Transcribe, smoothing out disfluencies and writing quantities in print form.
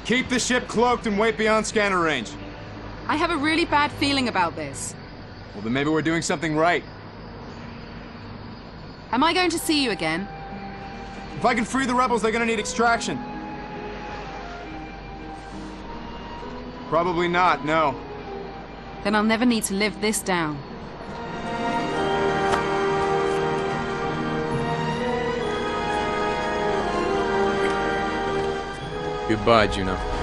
Keep the ship cloaked and wait beyond scanner range. I have a really bad feeling about this. Well, then maybe we're doing something right. Am I going to see you again? If I can free the rebels, they're gonna need extraction. Probably not, no. Then I'll never need to live this down. Goodbye, Juno.